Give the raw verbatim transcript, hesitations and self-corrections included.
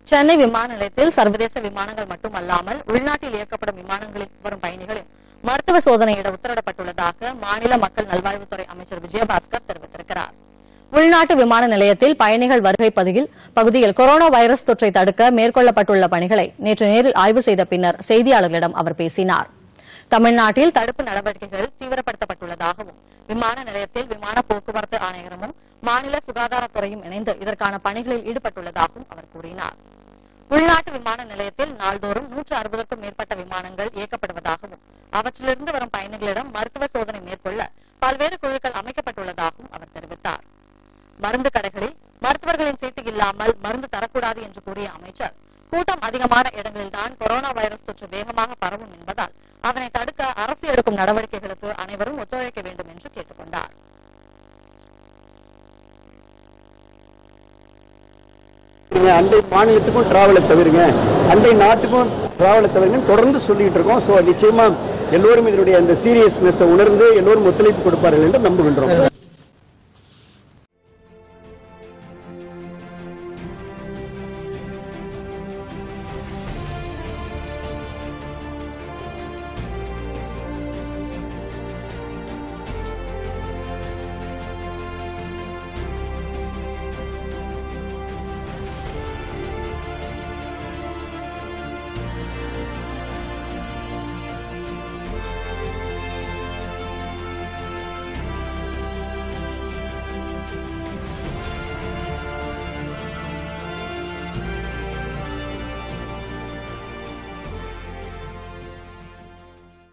சென்னை விமான நிலையத்தில் சர்வதேச விமானங்கள் மட்டுமல்லாமல் உள்நாட்டில் இயக்கப்படும் விமானங்களில் வரும் பயணிகளின் மருத்துவ சோதனையிட உத்தரவிடப்பட்டுள்ளதாக மாநில மக்கள் நல்வாழ்வுத்துறை அமைச்சர் விஜயபாஸ்கர் தெரிவித்திருக்கிறார். உள்நாட்டு விமான நிலையத்தில் பயணிகள் வருகை பகுதியில் கொரோனா வைரஸ் தொற்றை தடுக்க மேற்கொள்ளப்பட்டுள்ள பணிகளை நேற்று நேரில் ஆய்வு செய்த பின்னர் செய்தியாளர்களிடம் அவர் பேசினார். தமிழ்நாட்டில் தடுப்பு நடவடிக்கைகள் தீவிரப்படுத்தப்பட்டுள்ளதாகவும் விமான நிலையத்தில் விமான போக்குவரத்து ஆணையரமும் மாநில சுகாதாரத்துறையும் இணைந்து இதற்கான பணிகளில் ஈடுபட்டுள்ளதாகவும் அவர் கூறினார். உள்நாட்டு விமான நிலையத்தில் நாள்தோறும் நூற்று அறுபதுக்கும் மேற்பட்ட விமானங்கள் இயக்கப்படுவதாகவும் அவற்றிலிருந்து வரும் பயணிகளிடம் மருத்துவ சோதனை மேற்கொள்ள பல்வேறு குழுக்கள் அமைக்கப்பட்டுள்ளதாகவும் அவர் தெரிவித்தார். மருந்து கடைகளில் மருத்துவர்களின் சீட்டு இல்லாமல் மருந்து தரக்கூடாது என்று கூறிய அமைச்சர், கூட்டம் அதிகமான இடங்களில்தான் கொரோனா வைரஸ் தொற்று வேகமாக பரவும் என்பதால் அதனை தடுக்க அரசு எடுக்கும் நடவடிக்கைகளுக்கு அனைவரும் ஒத்துழைக்க வேண்டும் என்று கேட்டுக் கொண்டார். அண்டை மாநிலத்துக்கும் டிராவலை தவிருங்க, அண்டை நாட்டுக்கும் டிராவலை தவிருங்க தொடர்ந்து சொல்லிட்டு இருக்கோம். சோ நிச்சயமா எல்லோரும் இதனுடைய அந்த சீரியஸ்னஸ் உணர்ந்து எல்லோரும் ஒத்துழைப்பு கொடுப்பார்கள் என்று நம்புகின்றோம்.